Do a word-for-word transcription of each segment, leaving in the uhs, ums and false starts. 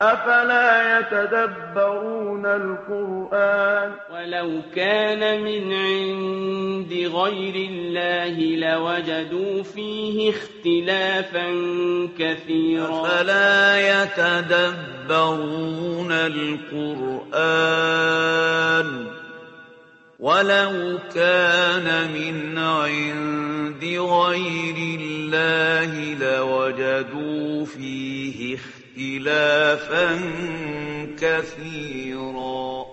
أفلا يتدبرون القرآن ولو كان من عند غير الله لوجدوا فيه اختلافا كثيرا أفلا يتدبرون القرآن ولو كان من عند غير الله لوجدوا فيه اختلافا اختلافا كثيرا.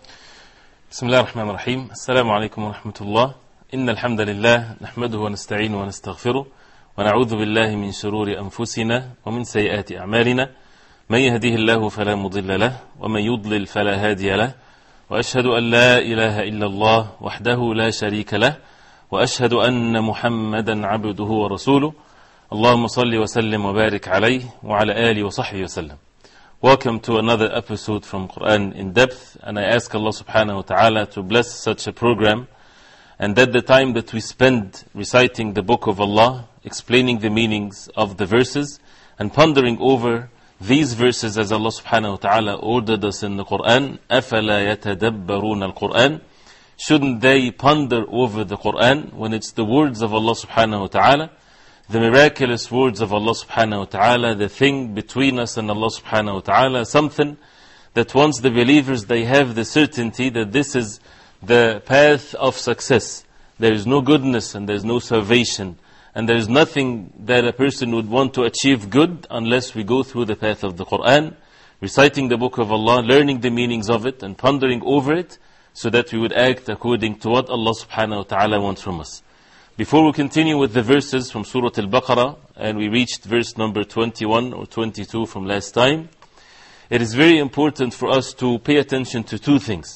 بسم الله الرحمن الرحيم. السلام عليكم ورحمة الله. إن الحمد لله نحمده ونستعينه ونستغفره ونعوذ بالله من شرور أنفسنا ومن سيئات أعمالنا. من يهديه الله فلا مضل له ومن يضلل فلا هادي له، وأشهد أن لا إله إلا الله وحده لا شريك له، وأشهد أن محمدا عبده ورسوله. اللهم صل وسلم وبارك عليه وعلى آله وصحبه وسلم. Welcome to another episode from Quran in Depth, and I ask Allah subhanahu wa ta'ala to bless such a program, and that the time that we spend reciting the book of Allah, explaining the meanings of the verses and pondering over these verses as Allah subhanahu wa ta'ala ordered us in the Quran. أَفَلَا يَتَدَبَّرُونَ الْقُرْآنِ Shouldn't they ponder over the Quran when it's the words of Allah subhanahu wa ta'ala, the miraculous words of Allah subhanahu wa ta'ala, the thing between us and Allah subhanahu wa ta'ala, something that once the believers, they have the certainty that this is the path of success. There is no goodness and there is no salvation, and there is nothing that a person would want to achieve good unless we go through the path of the Quran, reciting the book of Allah, learning the meanings of it and pondering over it, so that we would act according to what Allah subhanahu wa ta'ala wants from us. Before we continue with the verses from Surah Al-Baqarah, and we reached verse number twenty-one or twenty-two from last time, it is very important for us to pay attention to two things.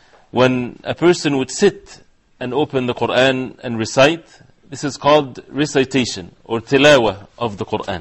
When a person would sit and open the Quran and recite, this is called recitation or tilawah of the Quran.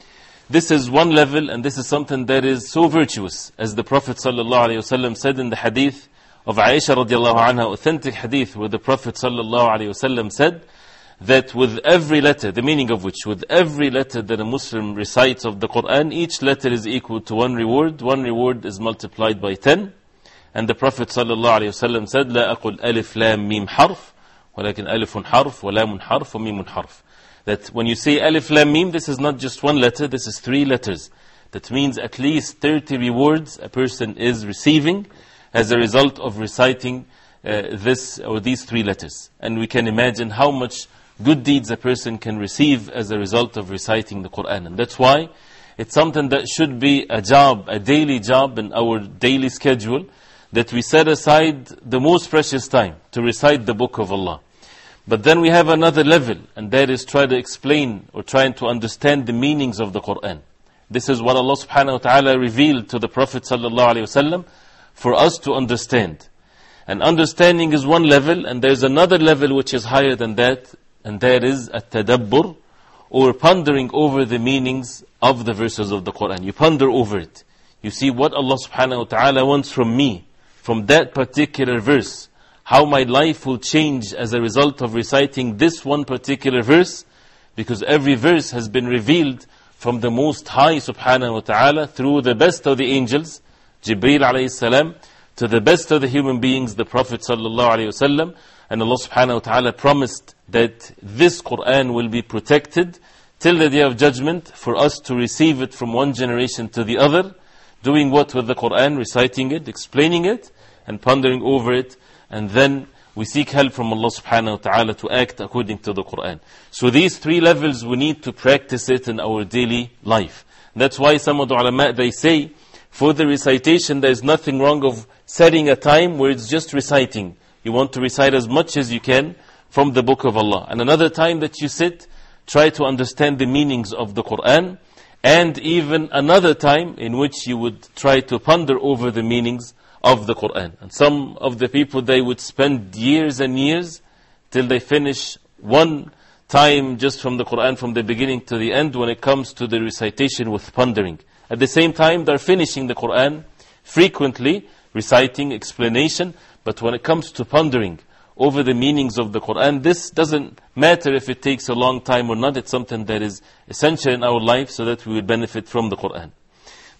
This is one level, and this is something that is so virtuous, as the Prophet sallallahu alaihi wasallam said in the hadith of Aisha radiallahu anha, authentic hadith, where the Prophet sallallahu alaihi wasallam said that with every letter, the meaning of which, with every letter that a Muslim recites of the Quran, each letter is equal to one reward. One reward is multiplied by ten. And the Prophet sallallahu alaihi wasallam said, لا أقول ألف لام ميم حرف ولكن ألف حرف ولام حرف وميم حرف. That when you say Alif Lam Mim, this is not just one letter, this is three letters. That means at least thirty rewards a person is receiving as a result of reciting uh, this or these three letters. And we can imagine how much good deeds a person can receive as a result of reciting the Quran. And that's why it's something that should be a job, a daily job in our daily schedule, that we set aside the most precious time to recite the book of Allah. But then we have another level, and that is try to explain or trying to understand the meanings of the Quran. This is what Allah subhanahu wa ta'ala revealed to the Prophet sallallahu alaihi wasallam for us to understand. And understanding is one level, and there's another level which is higher than that, and that is at-tadabbur, or pondering over the meanings of the verses of the Quran. You ponder over it. You see what Allah subhanahu wa ta'ala wants from me, from that particular verse. How my life will change as a result of reciting this one particular verse, because every verse has been revealed from the Most High subhanahu wa ta'ala through the best of the angels, Jibreel alayhi salam, to the best of the human beings, the Prophet sallallahu alayhi wasallam. And Allah subhanahu wa ta'ala promised that this Quran will be protected till the day of judgment, for us to receive it from one generation to the other. Doing what with the Quran? Reciting it, explaining it, and pondering over it. And then we seek help from Allah subhanahu wa ta'ala to act according to the Quran. So these three levels, we need to practice it in our daily life. That's why some of the ulama, they say, for the recitation, there is nothing wrong of setting a time where it's just reciting. You want to recite as much as you can from the book of Allah. And another time that you sit, try to understand the meanings of the Quran. And even another time in which you would try to ponder over the meanings of the Quran. And some of the people, they would spend years and years till they finish one time just from the Quran, from the beginning to the end, when it comes to the recitation with pondering. At the same time, they're finishing the Quran frequently, reciting, explanation. But when it comes to pondering over the meanings of the Quran, this doesn't matter if it takes a long time or not. It's something that is essential in our life so that we will benefit from the Quran.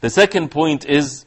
The second point is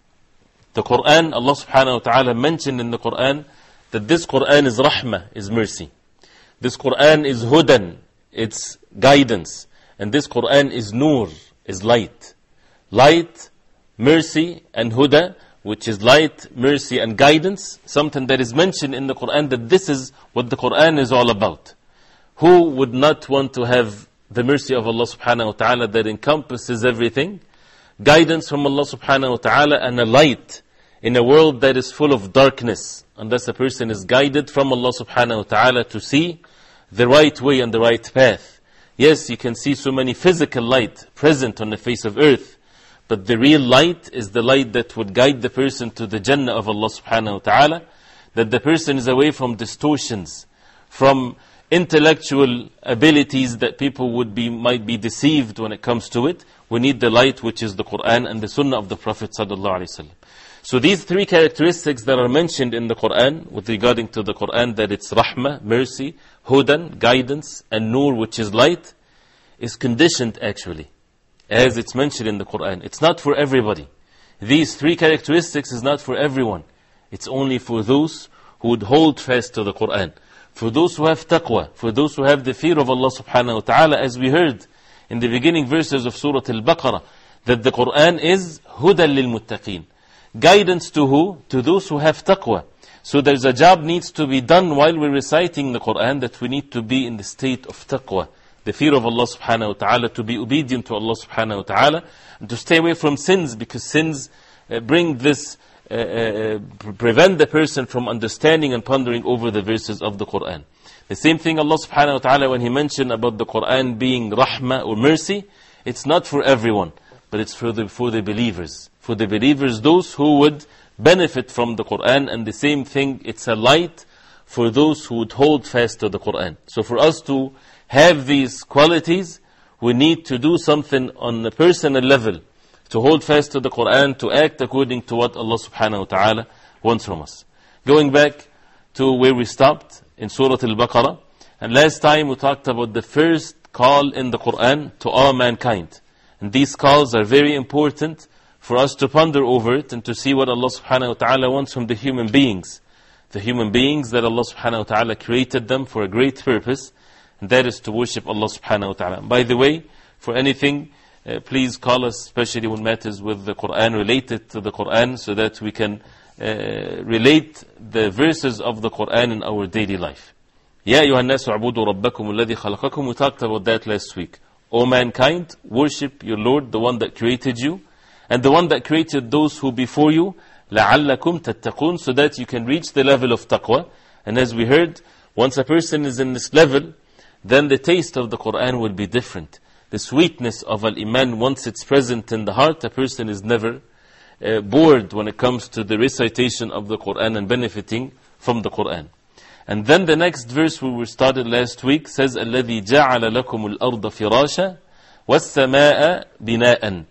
the Quran. Allah subhanahu wa ta'ala mentioned in the Quran that this Quran is rahmah, is mercy. This Quran is hudan, it's guidance. And this Quran is nur, is light. Light, mercy, and huda, which is light, mercy, and guidance. Something that is mentioned in the Quran, that this is what the Quran is all about. Who would not want to have the mercy of Allah subhanahu wa ta'ala that encompasses everything? Guidance from Allah subhanahu wa ta'ala, and a light in a world that is full of darkness, unless a person is guided from Allah subhanahu wa ta'ala to see the right way and the right path. Yes, you can see so many physical light present on the face of earth, but the real light is the light that would guide the person to the Jannah of Allah subhanahu wa ta'ala, that the person is away from distortions, from intellectual abilities that people would be, might be deceived when it comes to it. We need the light, which is the Quran and the Sunnah of the Prophet sallallahu alaihi wasallam. So these three characteristics that are mentioned in the Quran with regarding to the Quran, that it's rahmah, mercy, hudan, guidance, and nur, which is light, is conditioned actually, as it's mentioned in the Quran. It's not for everybody. These three characteristics is not for everyone. It's only for those who would hold fast to the Quran, for those who have taqwa, for those who have the fear of Allah subhanahu wa ta'ala, as we heard in the beginning verses of Surah Al-Baqarah, that the Quran is hudan lil muttaqeen. Guidance to who? To those who have taqwa. So there's a job needs to be done while we're reciting the Quran, that we need to be in the state of taqwa, the fear of Allah subhanahu wa ta'ala, to be obedient to Allah subhanahu wa ta'ala, and to stay away from sins, because sins uh, bring this, uh, uh, prevent the person from understanding and pondering over the verses of the Quran. The same thing Allah subhanahu wa ta'ala, when He mentioned about the Quran being rahmah or mercy, it's not for everyone, but it's for the, for the believers. For the believers, those who would benefit from the Quran, and the same thing, it's a light for those who would hold fast to the Quran. So for us to have these qualities, we need to do something on a personal level, to hold fast to the Quran, to act according to what Allah subhanahu wa ta'ala wants from us. Going back to where we stopped in Surah Al-Baqarah, and last time we talked about the first call in the Quran to all mankind. And these calls are very important for us to ponder over it and to see what Allah subhanahu wa ta'ala wants from the human beings. The human beings that Allah subhanahu wa ta'ala created them for a great purpose, and that is to worship Allah subhanahu wa ta'ala. By the way, for anything, uh, please call us, especially when matters with the Quran, related to the Quran, so that we can uh, relate the verses of the Quran in our daily life. Ya ayyuhan nasu u'budu rabbakum alladhi khalaqakum. We talked about that last week. O mankind, worship your Lord, the one that created you, and the one that created those who before you, لَعَلَّكُمْ تَتَّقُونَ, so that you can reach the level of taqwa. And as we heard, once a person is in this level, then the taste of the Quran will be different. The sweetness of al-Iman, once it's present in the heart, a person is never uh, bored when it comes to the recitation of the Quran and benefiting from the Quran. And then the next verse we started last week says, الَّذِي جَعَلَ لَكُمُ الْأَرْضَ فِرَاشًا وَالسَّمَاءَ بِنَاءً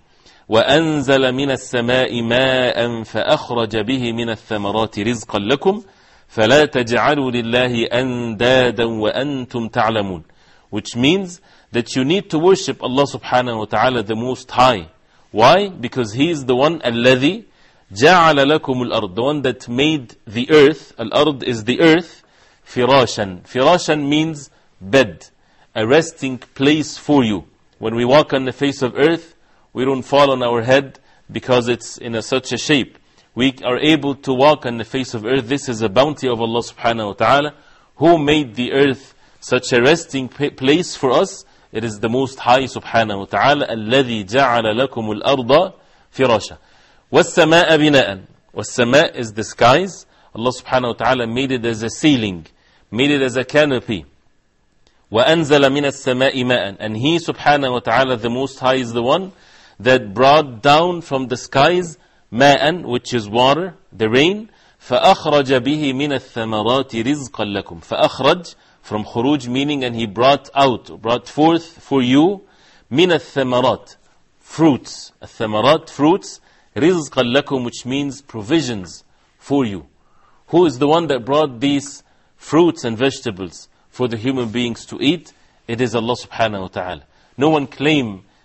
وأنزل من السماء ماء فأخرج به من الثمرات رزقا لكم فلا تجعلوا لله أندادا وأنتم تعلمون. Which means that you need to worship Allah subhanahu wa ta'ala, the Most High. Why? Because He is the one, الذي جعل لكم الأرض, the one that made the earth. Al-Ard is the earth. Firashan. Firashan means bed, a resting place for you. When we walk on the face of earth, we don't fall on our head because it's in a, such a shape. We are able to walk on the face of earth. This is a bounty of Allah subhanahu wa ta'ala, who made the earth such a resting place for us. It is the Most High subhanahu wa ta'ala. الَّذِي جَعَلَ لَكُمُ الْأَرْضَ فِرَاشًا وَالسَّمَاءَ بِنَاءً. وَالسَّمَاء is the skies. Allah subhanahu wa ta'ala made it as a ceiling, made it as a canopy. وَأَنزَلَ مِنَ السَّمَاءِ مَاءً. And He subhanahu wa ta'ala, the Most High, is the one that brought down from the skies ma'an, which is water, the rain. فَأَخْرَجَ بِهِ مِنَ الثَّمَرَاتِ رِزْقًا لَكُمْ. فَأَخْرَجْ, from khuruj, meaning, and He brought out, brought forth for you, مِنَ الثَّمَرَاتِ, fruits. الثَّمَرَاتِ, fruits. رِزْقًا لَكُمْ, which means provisions for you. Who is the one that brought these fruits and vegetables for the human beings to eat? It is Allah subhanahu wa ta'ala. No one claim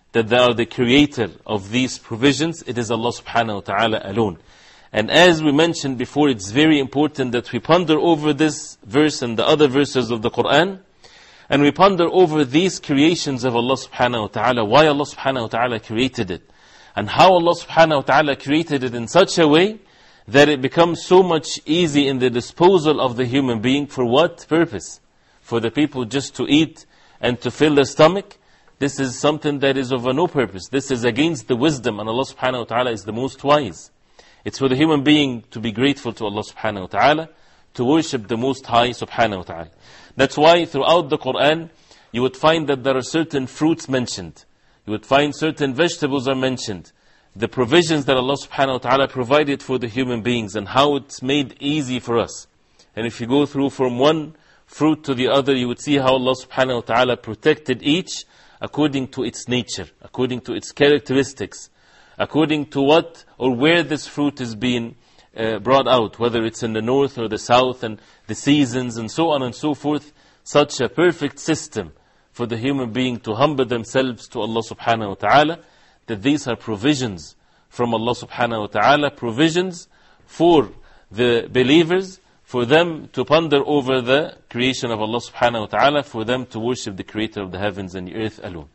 that they are the creator of these provisions, it is Allah subhanahu wa ta'ala alone. And as we mentioned before, it's very important that we ponder over this verse and the other verses of the Quran, and we ponder over these creations of Allah subhanahu wa ta'ala, why Allah subhanahu wa ta'ala created it, and how Allah subhanahu wa ta'ala created it in such a way that it becomes so much easy in the disposal of the human being. For what purpose? For the people just to eat and to fill their stomach? This is something that is of no purpose. This is against the wisdom, and Allah subhanahu wa ta'ala is the most wise. It's for the human being to be grateful to Allah subhanahu wa ta'ala, to worship the Most High subhanahu wa ta'ala. That's why throughout the Quran, you would find that there are certain fruits mentioned. You would find certain vegetables are mentioned. The provisions that Allah subhanahu wa ta'ala provided for the human beings and how it's made easy for us. And if you go through from one fruit to the other, you would see how Allah subhanahu wa ta'ala protected each according to its nature, according to its characteristics, according to what or where this fruit is being uh, brought out, whether it's in the north or the south, and the seasons and so on and so forth. Such a perfect system for the human being to humble themselves to Allah subhanahu wa ta'ala, that these are provisions from Allah subhanahu wa ta'ala, provisions for the believers, for them to ponder over the creation of Allah subhanahu wa ta'ala, for them to worship the creator of the heavens and the earth alone.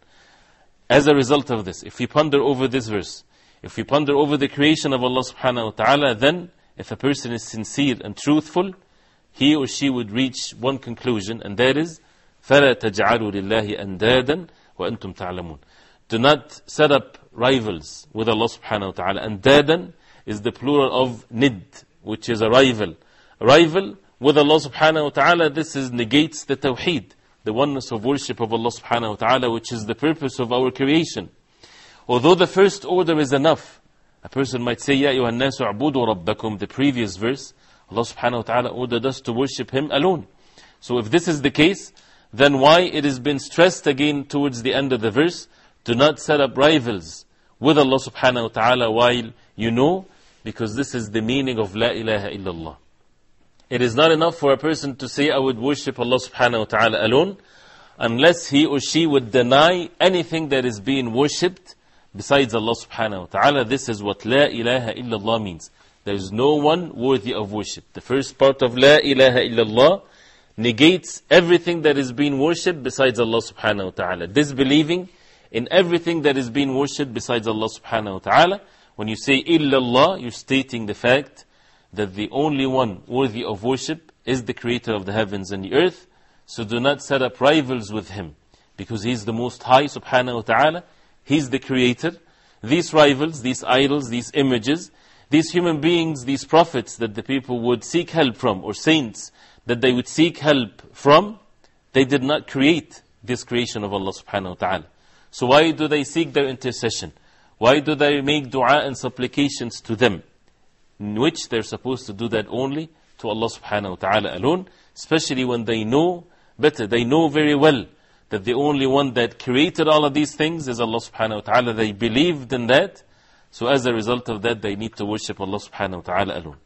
As a result of this, if we ponder over this verse, if we ponder over the creation of Allah subhanahu wa ta'ala, then if a person is sincere and truthful, he or she would reach one conclusion, and that is, فَلَا تَجْعَلُوا لِلَّهِ أَنْدَادًا وَأَنْتُمْ تَعْلَمُونَ. Do not set up rivals with Allah subhanahu wa ta'ala. Andadan is the plural of nid, which is a rival. A rival with Allah subhanahu wa ta'ala, this is negates the tawheed, the oneness of worship of Allah subhanahu wa ta'ala, which is the purpose of our creation. Although the first order is enough, a person might say, Ya ayyuhan nasu a'budu rabbakum, the previous verse, Allah subhanahu wa ta'ala ordered us to worship Him alone. So if this is the case, then why it has been stressed again towards the end of the verse, do not set up rivals with Allah subhanahu wa ta'ala while you know, because this is the meaning of La ilaha illallah. It is not enough for a person to say, I would worship Allah subhanahu wa ta'ala alone, unless he or she would deny anything that is being worshipped besides Allah subhanahu wa ta'ala. This is what La ilaha illallah means. There is no one worthy of worship. The first part of La ilaha illallah negates everything that is being worshipped besides Allah subhanahu wa ta'ala. Disbelieving in everything that is being worshipped besides Allah subhanahu wa ta'ala. When you say illallah, you're stating the fact that the only one worthy of worship is the creator of the heavens and the earth. So do not set up rivals with Him, because He's the Most High subhanahu wa ta'ala. He's the creator. These rivals, these idols, these images, these human beings, these prophets that the people would seek help from, or saints that they would seek help from, they did not create this creation of Allah subhanahu wa ta'ala. So why do they seek their intercession? Why do they make dua and supplications to them? In which they're supposed to do that only to Allah subhanahu wa ta'ala alone, especially when they know better. They know very well that the only one that created all of these things is Allah subhanahu wa ta'ala. They believed in that. So as a result of that, they need to worship Allah subhanahu wa ta'ala alone.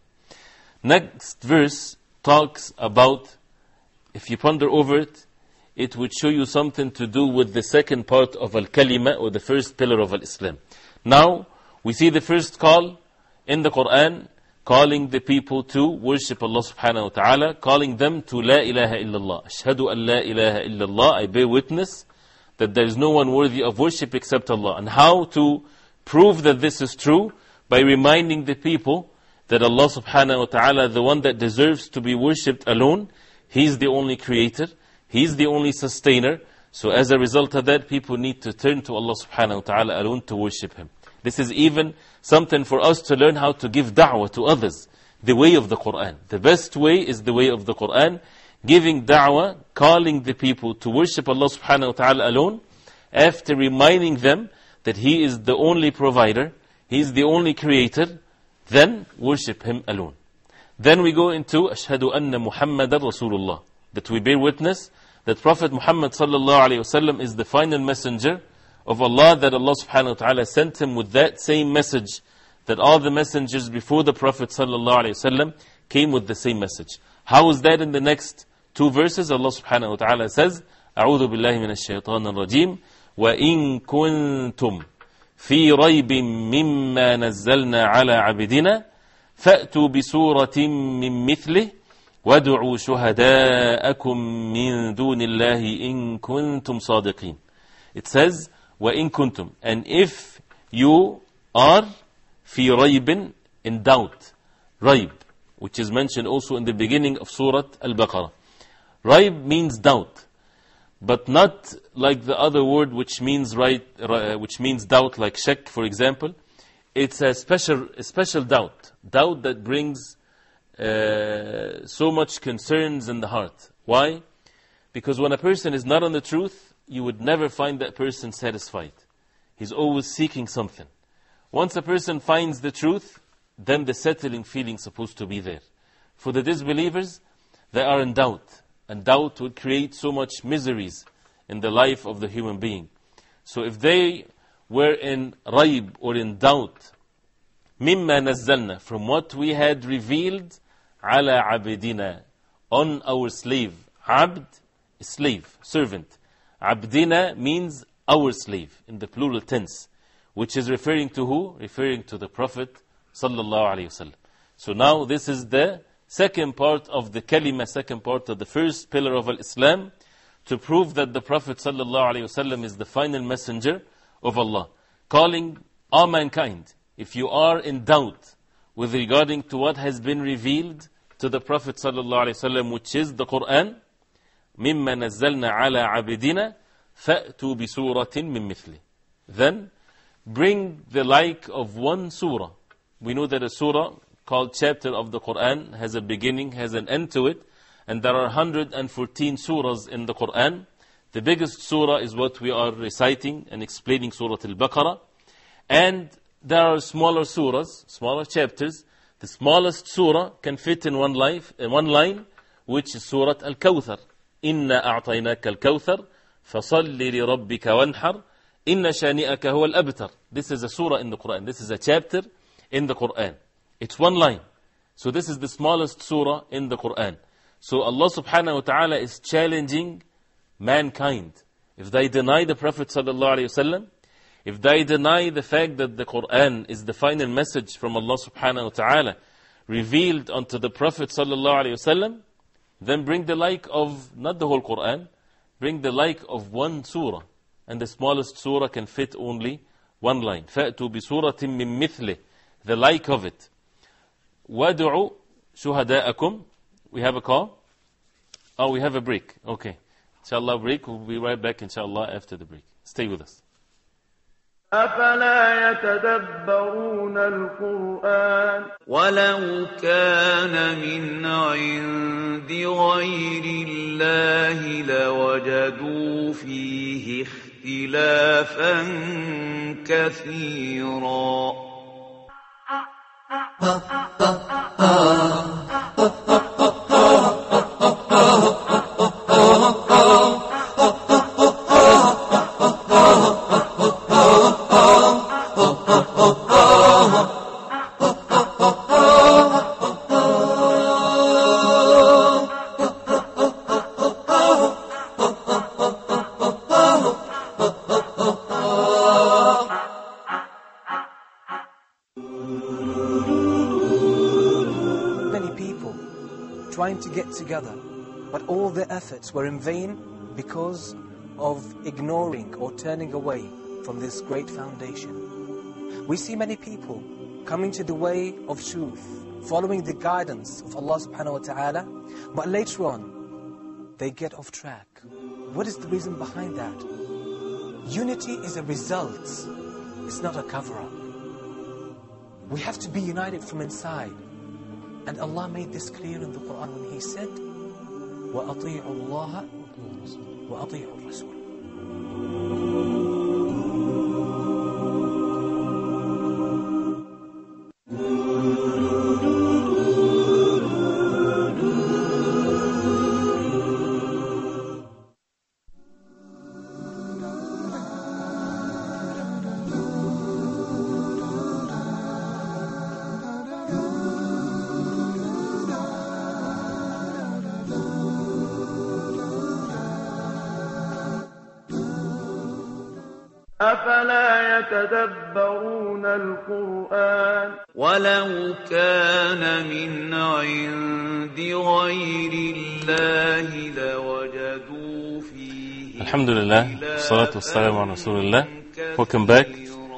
Next verse talks about, if you ponder over it, it would show you something to do with the second part of Al-Kalima, or the first pillar of Al-Islam. Now, we see the first call in the Quran, calling the people to worship Allah subhanahu wa ta'ala, calling them to La ilaha illallah. Ashhadu an la ilaha illallah, I bear witness that there is no one worthy of worship except Allah. And how to prove that this is true? By reminding the people that Allah subhanahu wa ta'ala, the one that deserves to be worshipped alone, He's the only creator, He's the only sustainer. So as a result of that, people need to turn to Allah subhanahu wa ta'ala alone to worship Him. This is even something for us to learn how to give da'wah to others. The way of the Quran. The best way is the way of the Quran. Giving da'wah, calling the people to worship Allah subhanahu wa ta'ala alone, after reminding them that He is the only provider, He is the only creator, then worship Him alone. Then we go into Ashhadu anna Muhammadan Rasulullah, that we bear witness that Prophet Muhammad sallallahu alayhi wasallam is the final messenger of Allah, that Allah subhanahu wa ta'ala sent him with that same message, that all the messengers before the Prophet sallallahu alayhi wasallam came with the same message. How is that in the next two verses? Allah subhanahu wa ta'ala says, أعوذ بالله من الشيطان الرجيم وإن كنتم في ريب مما نزلنا على عبدنا فأتوا بسورة من مثله وادعوا شهداءكم من دون الله إن كنتم صادقين. It says وإن كنتم, and if you are في ريب, in doubt, ريب, which is mentioned also in the beginning of Surah Al-Baqarah. Raib means doubt, but not like the other word which means right, uh, which means doubt, like shak, for example. It's a special, a special doubt, doubt that brings uh, so much concerns in the heart. Why? Because when a person is not on the truth, you would never find that person satisfied. He's always seeking something. Once a person finds the truth, then the settling feeling is supposed to be there. For the disbelievers, they are in doubt. And doubt would create so much miseries in the life of the human being. So if they were in raib or in doubt, mimma nazzalna, from what we had revealed, ala abdina, on our slave. Abd, slave, servant. Abdina means our slave, in the plural tense, which is referring to who? Referring to the Prophet sallallahu alaihi wasallam. So now this is the second part of the kalima, second part of the first pillar of Islam, to prove that the Prophet sallallahu alaihi wasallam is the final messenger of Allah, calling all mankind. If you are in doubt with regarding to what has been revealed to the Prophet sallallahu alaihi wasallam, which is the Quran, مما نزلنا على عبدنا فأتوا بسورة من مثله. Then bring the like of one surah. We know that a surah called chapter of the Quran has a beginning, has an end to it, and there are one hundred fourteen surahs in the Quran. The biggest surah is what we are reciting and explaining, Surah Al-Baqarah. And there are smaller surahs, smaller chapters. The smallest surah can fit in one, life, in one line, which is Surah Al-Kawthar. إِنَّا أَعْطَيْنَاكَ الْكَوْثَرَ فَصَلِّ لِرَبِّكَ وَانْحَرْ إِنَّ شَانِئَكَ هُوَ الْأَبْتَرِ. This is a surah in the Quran. This is a chapter in the Quran. It's one line. So this is the smallest surah in the Quran. So Allah subhanahu wa ta'ala is challenging mankind. If they deny the Prophet sallallahu alayhi wasallam, if they deny the fact that the Quran is the final message from Allah subhanahu wa ta'ala revealed unto the Prophet sallallahu alayhi wasallam, then bring the like of, not the whole Quran, bring the like of one surah. And the smallest surah can fit only one line. فَأْتُوا بِسُورَةٍ مِّن مِثْلِهِ, the like of it. وَادْعُوا شُهَدَاءَكُمْ. We have a call? Oh, we have a break. Okay. Inshallah, break. We'll be right back, inshallah, after the break. Stay with us. أفلا يتدبرون القرآن ولو كان من عند غير الله لوجدوا فيه اختلافا كثيرا. To get together, but all their efforts were in vain because of ignoring or turning away from this great foundation. We see many people coming to the way of truth, following the guidance of Allah subhanahu wa ta'ala, but later on they get off track. What is the reason behind that? Unity is a result, it's not a cover-up. We have to be united from inside. And Allah made this clear in the Quran when He said, وَأَطِيعُوا اللَّهَ وَأَطِيعُوا الرَّسُولَ. أفلا يتدبرون القرآن ولو كان من عند غير الله لوجدوا فيه الحمد لله والصلاة والسلام على رسول الله. Welcome back.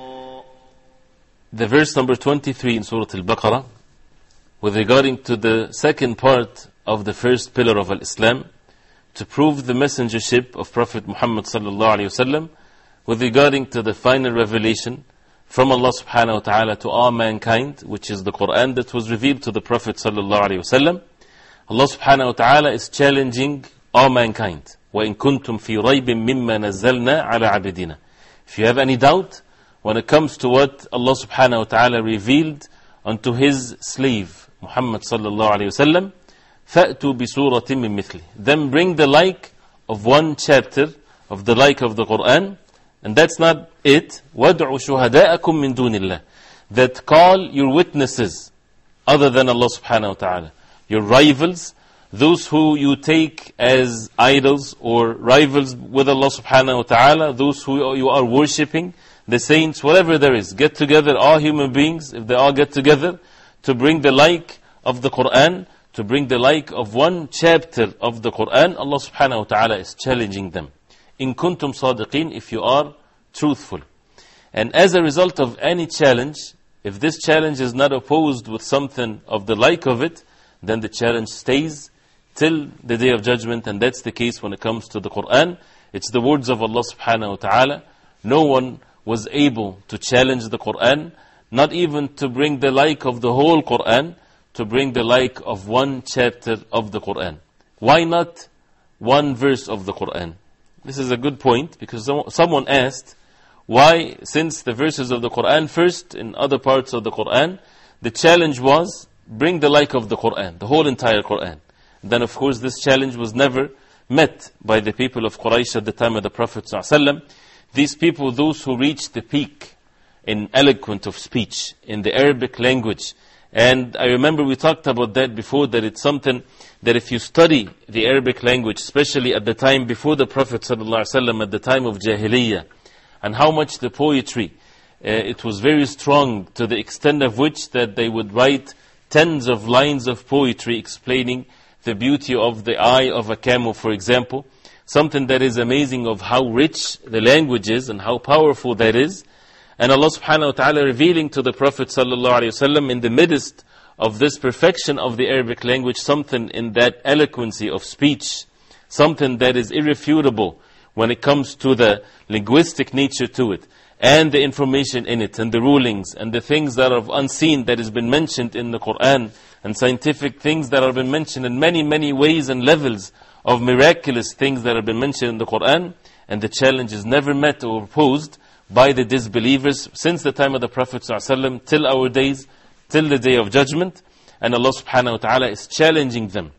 The verse number twenty-three in Surah Al-Baqarah, with regarding to the second part of the first pillar of Al-Islam, to prove the messengership of Prophet Muhammad sallallahu alayhi wa sallam, with regarding to the final revelation from Allah subhanahu wa ta'ala to all mankind, which is the Quran that was revealed to the Prophet sallallahu alayhi wa sallam. Allah subhanahu wa ta'ala is challenging all mankind. وَإِن كُنْتُمْ فِي رَيْبٍ مِّمَّا نَزَّلْنَا عَلَى عَبِدِنَا. If you have any doubt when it comes to what Allah subhanahu wa ta'ala revealed unto His slave Muhammad sallallahu alayhi wa sallam, فَأْتُوا بِسُورَةٍ مِّن مِثْلِهِ. Then bring the like of one chapter of the like of the Quran. And that's not it. وَادْعُوا شُهَدَاءَكُم مِّن دُونِ اللَّهِ. That call your witnesses other than Allah subhanahu wa ta'ala, your rivals, those who you take as idols or rivals with Allah subhanahu wa ta'ala, those who you are worshipping, the saints, whatever there is. Get together, all human beings, if they all get together, to bring the like of the Quran, to bring the like of one chapter of the Quran. Allah subhanahu wa ta'ala is challenging them. In kuntum sadiqeen, if you are truthful. And as a result of any challenge, if this challenge is not opposed with something of the like of it, then the challenge stays till the day of judgment. And that's the case when it comes to the Quran. It's the words of Allah subhanahu wa ta'ala. No one was able to challenge the Quran, not even to bring the like of the whole Quran, to bring the like of one chapter of the Quran. Why not one verse of the Quran? This is a good point, because someone asked, why, since the verses of the Quran first, in other parts of the Quran, the challenge was, bring the like of the Quran, the whole entire Quran. Then of course this challenge was never met by the people of Quraysh at the time of the Prophet ﷺ. These people, those who reached the peak in eloquence of speech, in the Arabic language. And I remember we talked about that before, that it's something that if you study the Arabic language, especially at the time before the Prophet ﷺ, at the time of Jahiliyyah, and how much the poetry, uh, it was very strong, to the extent of which that they would write tens of lines of poetry explaining the beauty of the eye of a camel, for example. Something that is amazing of how rich the language is and how powerful that is. And Allah subhanahu wa ta'ala revealing to the Prophet sallallahu alayhi wa sallam in the midst of this perfection of the Arabic language, something in that eloquency of speech, something that is irrefutable when it comes to the linguistic nature to it, and the information in it, and the rulings, and the things that are unseen that has been mentioned in the Quran, and scientific things that have been mentioned in many, many ways and levels of miraculous things that have been mentioned in the Quran. And the challenge is never met or opposed by the disbelievers since the time of the Prophet ﷺ till our days, till the day of judgment. And Allah subhanahu wa ta'ala is challenging them.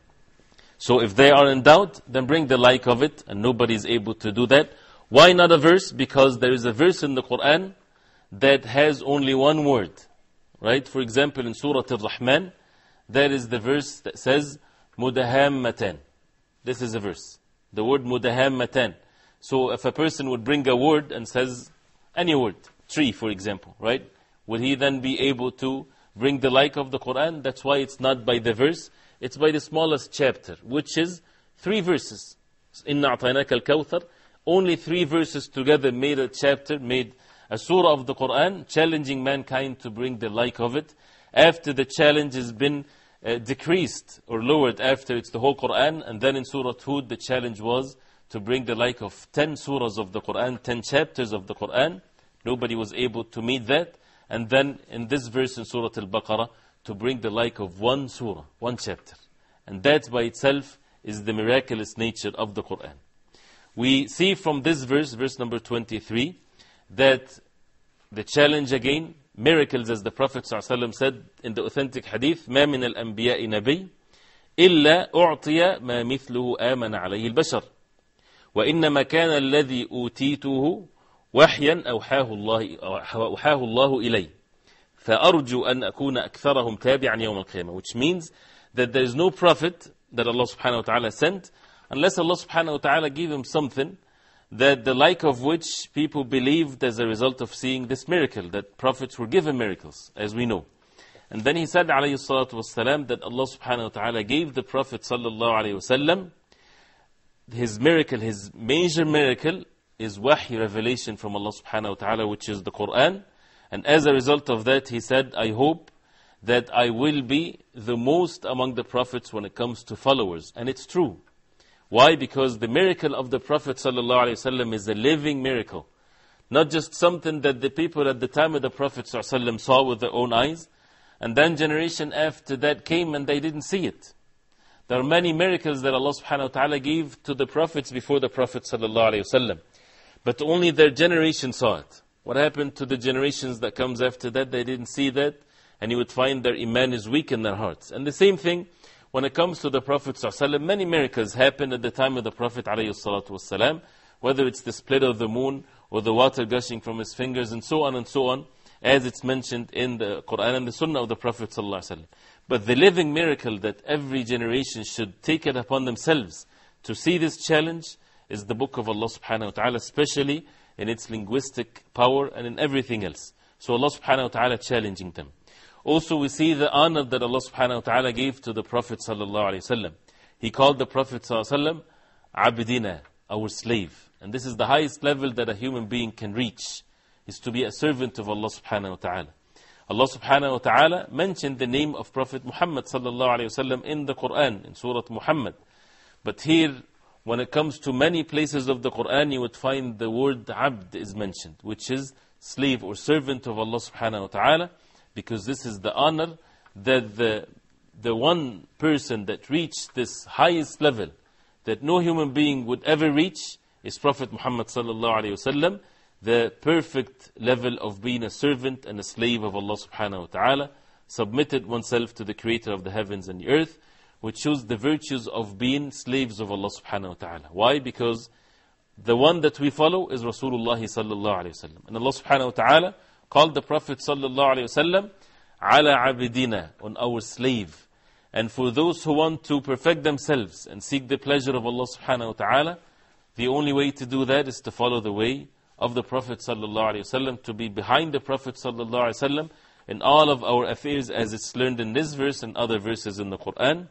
So if they are in doubt, then bring the like of it, and nobody is able to do that. Why not a verse? Because there is a verse in the Quran that has only one word. Right? For example, in Surah Al-Rahman, there is the verse that says, Mudahammatan. This is a verse. The word Mudahammatan. So if a person would bring a word and says, any word, tree for example, right? Will he then be able to bring the like of the Quran? That's why it's not by the verse. It's by the smallest chapter, which is three verses. Inna a'tainaka al-kawthar. Only three verses together made a chapter, made a surah of the Quran, challenging mankind to bring the like of it. After the challenge has been uh, decreased or lowered, after it's the whole Quran, and then in Surah Hud the challenge was to bring the like of ten surahs of the Quran, ten chapters of the Quran. Nobody was able to meet that. And then in this verse in Surah Al-Baqarah, to bring the like of one surah, one chapter. And that by itself is the miraculous nature of the Quran. We see from this verse, verse number twenty-three, that the challenge again, miracles, as the Prophet ﷺ said in the authentic hadith, مَا مِنَ الْأَنْبِيَاءِ نَبِيٍّ إِلَّا أُعْطِيَ مَا مِثْلُهُ آمَنَ عَلَيْهِ الْبَشَرُ وإنما كان الذي أوتيته وحيا أوحاه الله, أوحاه الله إلي فأرجو أن أكون أكثرهم تابعا يوم القيامة. Which means that there is no prophet that Allah subhanahu wa ta'ala sent unless Allah subhanahu wa ta'ala gave him something that the like of which people believed as a result of seeing this miracle, that prophets were given miracles, as we know. And then he said, alayhi salatu wasalam, that Allah subhanahu wa ta'ala gave the Prophet sallallahu alayhi wasallam his miracle, his major miracle is wahy, revelation from Allah subhanahu wa ta'ala, which is the Quran. And as a result of that, he said, I hope that I will be the most among the prophets when it comes to followers. And it's true. Why? Because the miracle of the Prophet sallallahu alaihi wasallam is a living miracle. Not just something that the people at the time of the Prophet sallallahu alaihi wasallam saw with their own eyes, and then generation after that came and they didn't see it. There are many miracles that Allah subhanahu wa ta'ala gave to the prophets before the Prophet sallallahu alaihi wasallam, but only their generation saw it. What happened to the generations that comes after that? They didn't see that, and you would find their iman is weak in their hearts. And the same thing when it comes to the Prophet sallallahu alaihi wasallam, many miracles happened at the time of the Prophet alayhi salatu wasalam, whether it's the split of the moon or the water gushing from his fingers and so on and so on, as it's mentioned in the Quran and the Sunnah of the Prophet sallallahu alaihi wasallam. But the living miracle that every generation should take it upon themselves to see this challenge is the book of Allah subhanahu wa ta'ala, especially in its linguistic power and in everything else. So Allah subhanahu wa ta'ala challenging them. Also we see the honor that Allah subhanahu wa ta'ala gave to the Prophet sallallahu alaihi wasallam. He called the Prophet sallallahu alaihi wasallam abdina, our slave. And this is the highest level that a human being can reach, is to be a servant of Allah subhanahu wa ta'ala. Allah subhanahu wa ta'ala mentioned the name of Prophet Muhammad sallallahu alaihi wasallam in the Quran, in Surah Muhammad. But here, when it comes to many places of the Quran, you would find the word abd is mentioned, which is slave or servant of Allah subhanahu wa ta'ala, because this is the honor that the, the one person that reached this highest level, that no human being would ever reach, is Prophet Muhammad sallallahu alaihi wasallam, the perfect level of being a servant and a slave of Allah subhanahu wa ta'ala, submitted oneself to the creator of the heavens and the earth, which shows the virtues of being slaves of Allah subhanahu wa ta'ala. Why? Because the one that we follow is Rasulullah sallallahu alayhi wa sallam. And Allah subhanahu wa ta'ala called the Prophet sallallahu alayhi wa sallam ala abidina, on our slave. And for those who want to perfect themselves and seek the pleasure of Allah subhanahu wa ta'ala, the only way to do that is to follow the way of the Prophet sallallahu alayhi wa sallam, to be behind the Prophet sallallahu alayhi wa sallam in all of our affairs, as it's learned in this verse and other verses in the Quran.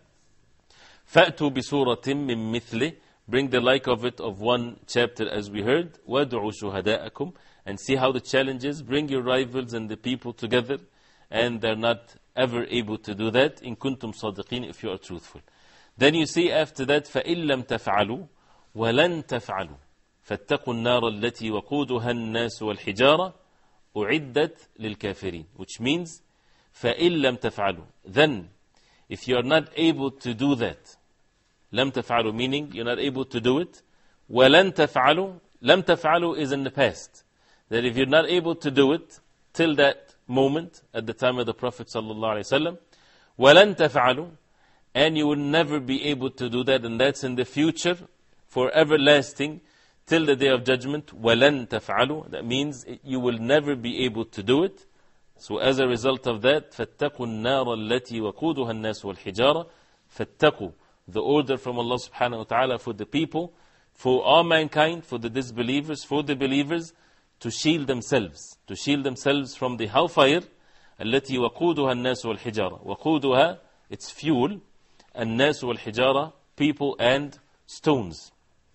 فَأْتُوا بِسُورَةٍ مِّن مِثْلِهِ, bring the like of it of one chapter, as we heard. وَادْعُوا شُهَدَاءَكُمْ, and see how the challenge is. Bring your rivals and the people together, and they're not ever able to do that. إِن كُنْتُمْ صَادِقِينَ, if you are truthful. Then you see after that, فَإِن لَمْ تَفْعَلُوا وَلَن تَفْعَلُوا فَاتَّقُوا النَّارَ الَّتِي وَقُودُهَا النَّاسُ وَالْحِجَارَةُ أُعِدَّتْ لِلْكَافِرِينَ, which means فَإِن لَمْ تَفْعَلُوا, then if you are not able to do that, لَمْ تَفْعَلُوا, meaning you're not able to do it. وَلَن تَفْعَلُوا, لَمْ تَفْعَلُوا is in the past. That if you're not able to do it till that moment, at the time of the Prophet sallallahu alaihi wasallam, وَلَن تَفْعَلُوا, and you will never be able to do that, and that's in the future, for everlasting, till the day of judgment. وَلَن تَفْعَلُوا, that means you will never be able to do it. So as a result of that, فَاتَّقُوا النَّارَ الَّتِي وَقُودُهَا النَّاسُ وَالْحِجَارَةُ, فَاتَّقُوا, the order from Allah subhanahu wa ta'ala for the people, for all mankind, for the disbelievers, for the believers, to shield themselves, to shield themselves from the hellfire. التي وقودها الناس والحجارة, وقودها, it's fuel, الناس والحجارة, people and stones.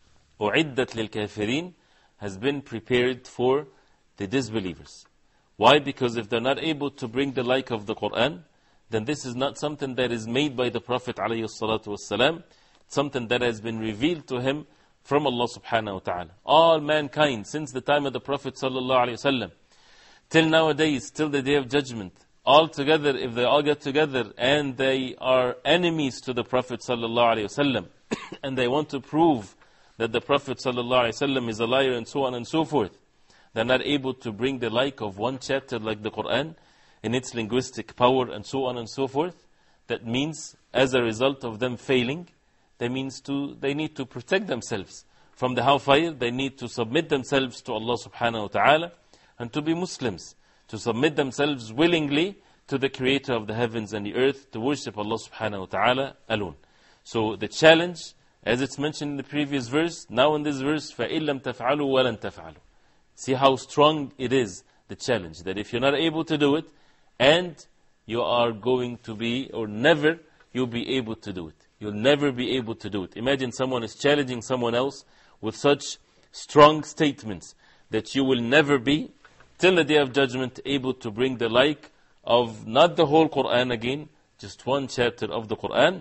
أعدت للكافرين, has been prepared for the disbelievers. Why? Because if they're not able to bring the like of the Quran, then this is not something that is made by the Prophet alayhi salatu wasalam. It's something that has been revealed to him from Allah subhanahu wa ta'ala. All mankind, since the time of the Prophet sallallahu alayhi wasallam, till nowadays, till the day of judgment, all together, if they all get together and they are enemies to the Prophet sallallahu alayhi wasallam, and they want to prove that the Prophet sallallahu alayhi wasallam is a liar and so on and so forth, they're not able to bring the like of one chapter like the Quran, in its linguistic power and so on and so forth. That means, as a result of them failing, that means to, they need to protect themselves from the hellfire. They need to submit themselves to Allah subhanahu wa ta'ala, and to be Muslims, to submit themselves willingly to the creator of the heavens and the earth, to worship Allah subhanahu wa ta'ala alone. So the challenge As it's mentioned in the previous verse, now in this verse, فَإِن لَمْ تَفْعَلُوا وَلَنْ تَفْعَلُوا. See how strong it is, the challenge, that if you're not able to do it, and you are going to be, or never, you'll be able to do it. You'll never be able to do it. Imagine someone is challenging someone else with such strong statements that you will never be, till the day of judgment, able to bring the like of not the whole Quran again, just one chapter of the Quran.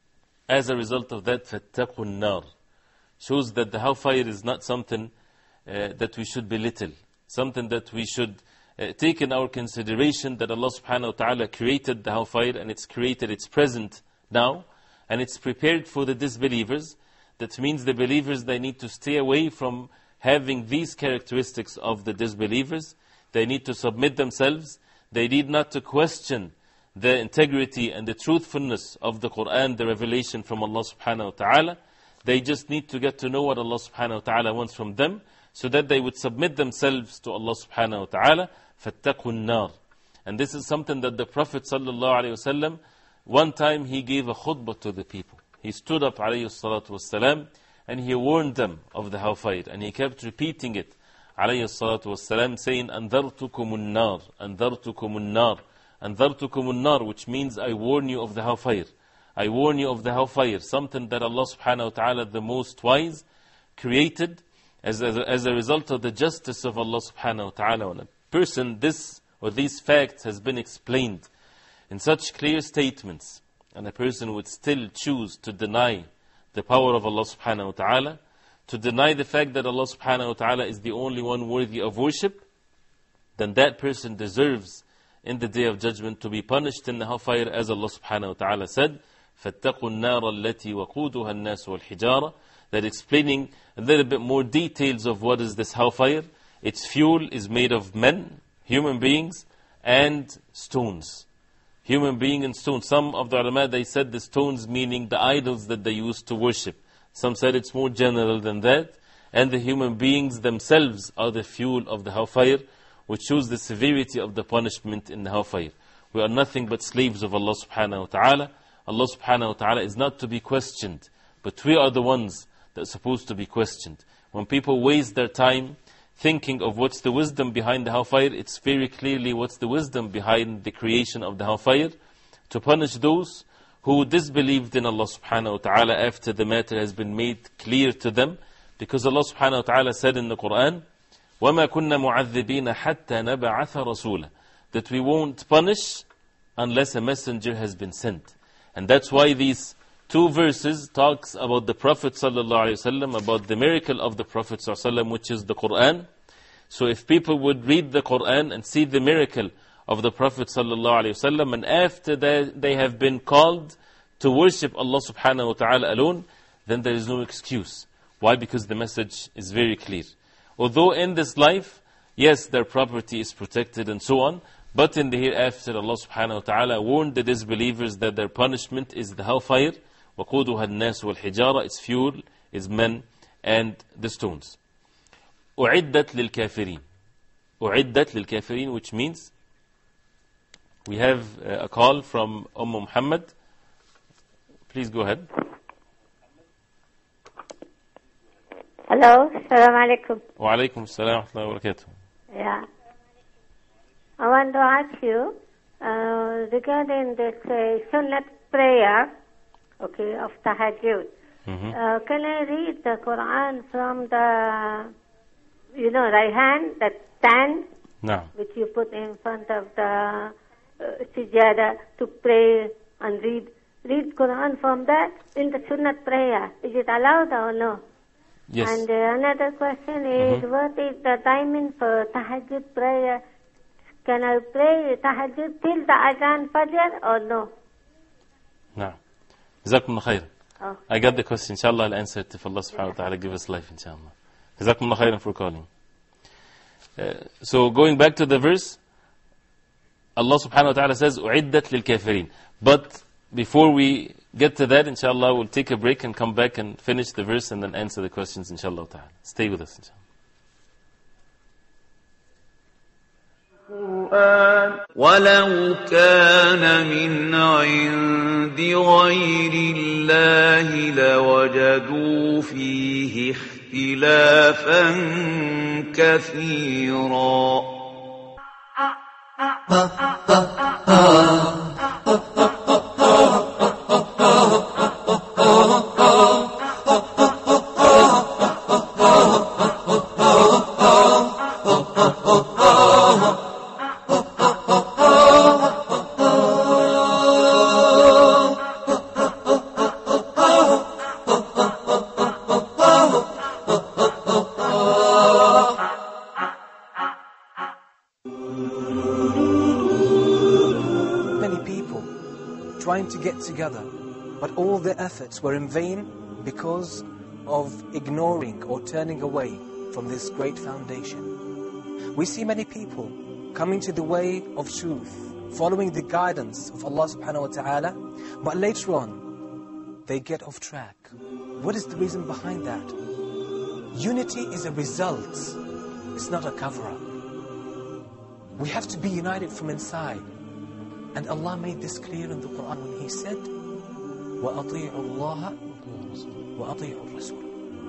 As a result of that, فَاتَّقُوا النَّارِ shows that the hellfire is not something uh, that we should belittle, something that we should uh, take in our consideration, that Allah subhanahu wa ta'ala created the hellfire, and it's created, it's present now, and it's prepared for the disbelievers. That means the believers, they need to stay away from having these characteristics of the disbelievers. They need to submit themselves. They need not to question the integrity and the truthfulness of the Quran, the revelation from Allah subhanahu wa ta'ala. They just need to get to know what Allah subhanahu wa ta'ala wants from them, so that they would submit themselves to Allah subhanahu wa ta'ala. فَاتَّقُوا النَّارِ. And this is something that the Prophet sallallahu alayhi wa sallam, one time he gave a khutbah to the people. He stood up alayhi salatu wassalam, and he warned them of the hellfire, and he kept repeating it alayhi salatu wassalam, saying, أَنذَرْتُكُمُ النَّارِ أَنذَرْتُكُمُ النَّارِ أَنذَرْتُكُمُ النَّارِ, which means I warn you of the hellfire. I warn you of the hellfire, something that Allah subhanahu wa ta'ala, the most wise, created as a, as a result of the justice of Allah subhanahu wa ta'ala. When a person, this or these facts has been explained in such clear statements, and a person would still choose to deny the power of Allah subhanahu wa ta'ala, to deny the fact that Allah subhanahu wa ta'ala is the only one worthy of worship, then that person deserves in the day of judgment to be punished in the hellfire, as Allah subhanahu wa ta'ala said, فَاتَّقُوا النَّارَ الَّتِي وَقُودُهَا النَّاسُ وَالْحِجَارَةِ. That explaining a little bit more details of what is this hellfire. Its fuel is made of men, human beings, and stones. Human being and stones. Some of the ulama, they said the stones meaning the idols that they used to worship. Some said it's more general than that. And the human beings themselves are the fuel of the hellfire, which shows the severity of the punishment in the hellfire. We are nothing but slaves of Allah subhanahu wa ta'ala. Allah subhanahu wa ta'ala is not to be questioned, but we are the ones that are supposed to be questioned. When people waste their time thinking of what's the wisdom behind the hellfire, it's very clearly what's the wisdom behind the creation of the hellfire, to punish those who disbelieved in Allah subhanahu wa ta'ala after the matter has been made clear to them. Because Allah subhanahu wa ta'ala said in the Quran, وَمَا كُنَّا مُعَذِّبِينَ حَتَّى نَبَعَثَ رَسُولًا, that we won't punish unless a messenger has been sent. And that's why these two verses talks about the Prophet sallallahu alaihi wasallam, about the miracle of the Prophet sallallahu alaihi wasallam, which is the Quran. So if people would read the Quran and see the miracle of the Prophet sallallahu alaihi wasallam, and after that they have been called to worship Allah subhanahu wa ta'ala alone, then there is no excuse. Why? Because the message is very clear. Although in this life, yes, their property is protected and so on, but in the hereafter, Allah subhanahu wa ta'ala warned the disbelievers that their punishment is the hellfire. وَقُودُهَا النَّاسُ وَالْحِجَارَةِ, its fuel is men and the stones. أُعِدَّتْ لِلْكَافِرِينَ. أُعِدَّتْ لِلْكَافِرِينَ, which means we have a call from Umm Muhammad. Please go ahead. Hello, Assalamu alaikum. Wa alaikum assalam wa rahmatullahi wa barakatuh. Yeah. I want to ask you uh, regarding this uh, Sunnat prayer, okay, of Tahajjud. Mm-hmm. Uh, can I read the Quran from the, you know, right hand, that stand, No. which you put in front of the uh, sujada to pray and read, read Quran from that in the Sunnat prayer? Is it allowed or no? Yes. And uh, another question is, Mhm. what is the timing for Tahajjud prayer? Can I pray Tahajjud till the Adhan Fajr or no? No. Jazakum Allah khair. Oh. I got the question. Inshallah, I'll answer it if Allah subhanahu wa ta'ala give us life, inshallah. Jazakum Allah khairan for calling. Uh, so going back to the verse, Allah subhanahu wa ta'ala says, أُعِدَّتْ لِلْكَافِرِينَ. But before we get to that, inshallah, we'll take a break and come back and finish the verse and then answer the questions, inshallah ta'ala. Stay with us, inshallah. ولو كان من عند غير الله لوجدوا فيه اختلافا كثيرا. Together, but all their efforts were in vain because of ignoring or turning away from this great foundation. We see many people coming to the way of truth, following the guidance of Allah subhanahu wa ta'ala, but later on they get off track. What is the reason behind that? Unity is a result, it's not a cover-up. We have to be united from inside. And Allah made this clear in the Quran when He said, وَأَطِيعُوا اللَّهَ وَأَطِيعُوا الرَّسُولَ.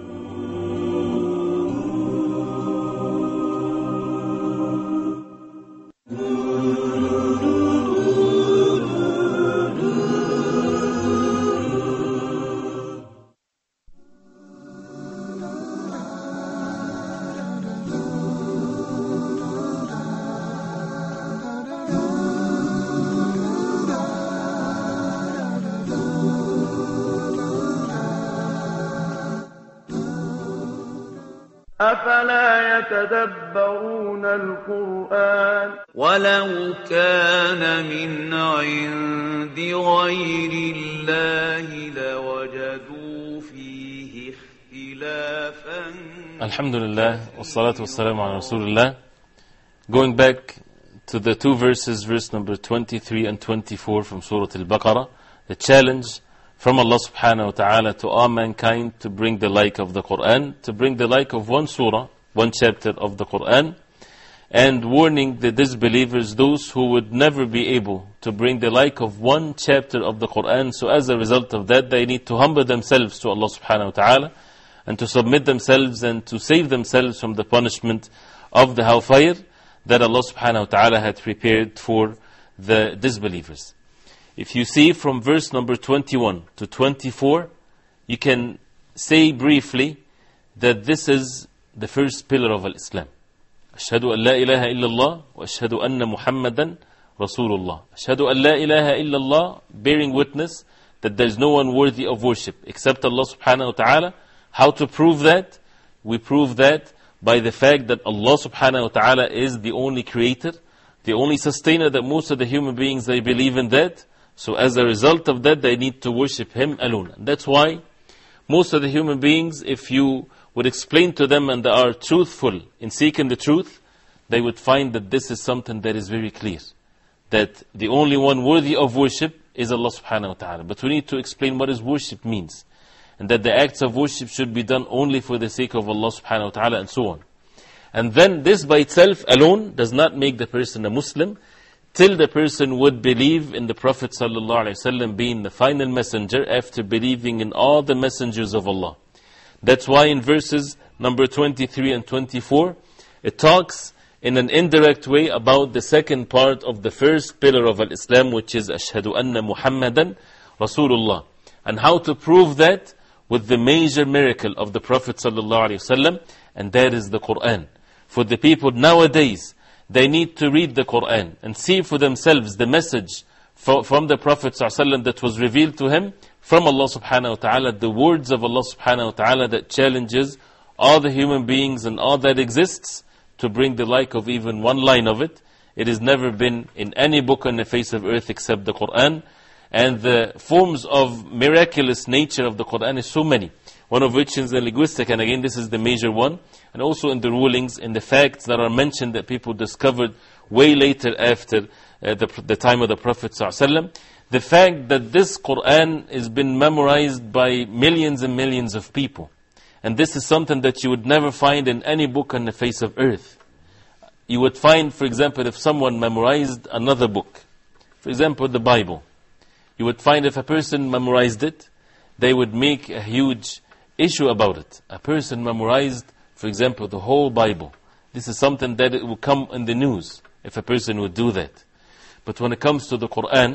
أفلا يتدبرون القرآن ولو كان من عند غير الله لوجدوا فيه اختلافا. الحمد لله والصلاة والسلام على رسول الله. Going back to the two verses, verse number twenty-three and twenty-four from Surah Al-Baqarah, the challenge from Allah subhanahu wa ta'ala to all mankind to bring the like of the Quran, to bring the like of one surah, one chapter of the Quran, and warning the disbelievers, those who would never be able to bring the like of one chapter of the Quran. So as a result of that, they need to humble themselves to Allah subhanahu wa ta'ala and to submit themselves and to save themselves from the punishment of the hellfire that Allah subhanahu wa ta'ala had prepared for the disbelievers. If you see from verse number twenty-one to twenty-four, you can say briefly that this is the first pillar of Islam. Ashhadu an la ilaha illallah wa ashhadu anna Muhammadan Rasulullah. Ashhadu an la ilaha illallah, bearing witness that there is no one worthy of worship except Allah subhanahu wa ta'ala. How to prove that? We prove that by the fact that Allah subhanahu wa ta'ala is the only creator, the only sustainer, that most of the human beings, they believe in that. So as a result of that, they need to worship Him alone. And that's why most of the human beings, if you would explain to them and they are truthful in seeking the truth, they would find that this is something that is very clear. That the only one worthy of worship is Allah subhanahu wa ta'ala. But we need to explain what is worship means. And that the acts of worship should be done only for the sake of Allah subhanahu wa ta'ala, and so on. And then this by itself alone does not make the person a Muslim, till the person would believe in the Prophet sallallahu alaihi wasallam being the final messenger after believing in all the messengers of Allah. That's why in verses number twenty-three and twenty-four, it talks in an indirect way about the second part of the first pillar of Islam, which is Ashhadu anna Muhammadan Rasulullah. And how to prove that with the major miracle of the Prophet sallallahu alaihi wasallam, and that is the Quran. For the people nowadays, they need to read the Quran and see for themselves the message from the Prophet ﷺ that was revealed to him from Allah subhanahu wa ta'ala, the words of Allah subhanahu wa ta'ala that challenges all the human beings and all that exists to bring the like of even one line of it. It has never been in any book on the face of earth except the Quran. And the forms of miraculous nature of the Quran is so many. One of which is the linguistic, and again this is the major one. And also in the rulings, in the facts that are mentioned that people discovered way later after uh, the, the time of the Prophet ﷺ. The fact that this Quran has been memorized by millions and millions of people. And this is something that you would never find in any book on the face of earth. You would find, for example, if someone memorized another book, for example, the Bible, you would find if a person memorized it, they would make a huge issue about it. A person memorized, for example, the whole Bible. This is something that it will come in the news if a person would do that. But when it comes to the Quran,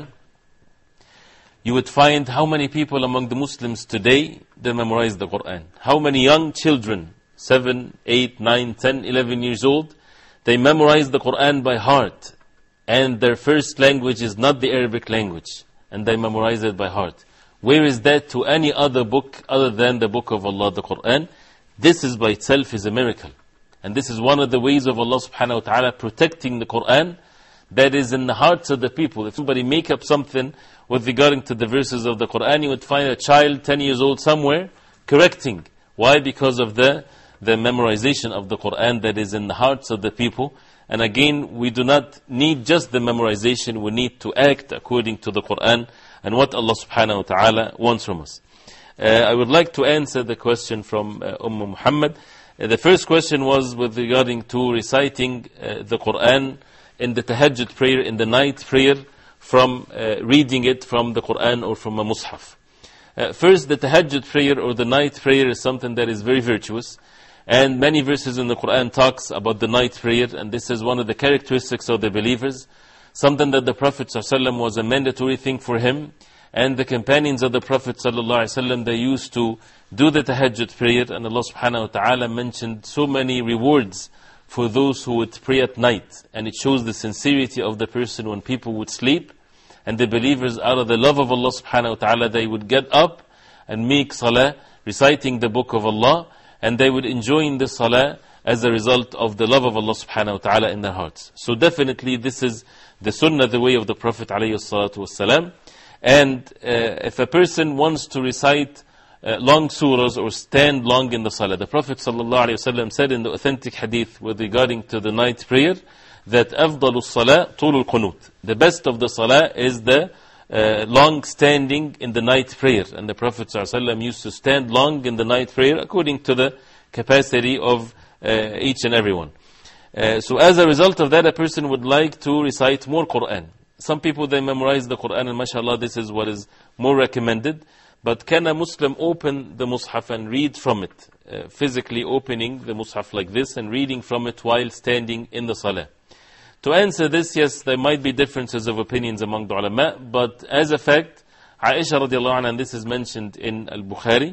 you would find how many people among the Muslims today, they memorize the Quran. How many young children, seven, eight, nine, ten, eleven years old, they memorize the Quran by heart. And their first language is not the Arabic language. And they memorize it by heart. Where is that to any other book other than the book of Allah, the Quran? This is by itself is a miracle. And this is one of the ways of Allah subhanahu wa ta'ala protecting the Quran that is in the hearts of the people. If somebody make up something with regarding to the verses of the Quran, you would find a child ten years old somewhere correcting. Why? Because of the, the memorization of the Quran that is in the hearts of the people. And again, we do not need just the memorization, we need to act according to the Quran and what Allah subhanahu wa ta'ala wants from us. Uh, I would like to answer the question from uh, Umm Muhammad. Uh, the first question was with regarding to reciting uh, the Quran in the tahajjud prayer, in the night prayer, from uh, reading it from the Quran or from a mushaf. Uh, first, the tahajjud prayer or the night prayer is something that is very virtuous. And many verses in the Quran talks about the night prayer, and this is one of the characteristics of the believers. Something that the Prophet ﷺ was a mandatory thing for him. And the companions of the Prophet ﷺ, they used to do the tahajjud prayer, and Allah subhanahu wa ta'ala mentioned so many rewards for those who would pray at night. And it shows the sincerity of the person when people would sleep. And the believers, out of the love of Allah subhanahu wa ta'ala, they would get up and make salah, reciting the book of Allah. And they would enjoy the salah as a result of the love of Allah subhanahu wa ta'ala in their hearts. So definitely this is the sunnah, the way of the Prophet alayhi salatu wasalam. And uh, if a person wants to recite uh, long surahs or stand long in the salah, the Prophet sallallahu alayhi wasallam said in the authentic hadith with regarding to the night prayer, that أفضل الصلاة طول القنوت. The best of the salah is the Uh, long standing in the night prayer. And the Prophet ﷺ used to stand long in the night prayer according to the capacity of uh, each and every one. Uh, so as a result of that, a person would like to recite more Quran. Some people, they memorize the Quran, and mashallah, this is what is more recommended. But can a Muslim open the Mus'haf and read from it? Uh, physically opening the Mus'haf like this and reading from it while standing in the Salah. To answer this, yes, there might be differences of opinions among the ulama, but as a fact, Aisha radiallahu anha, and this is mentioned in Al-Bukhari,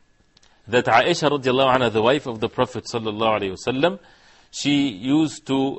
that Aisha radiallahu anha, the wife of the Prophet sallallahu alayhi wasallam, she used to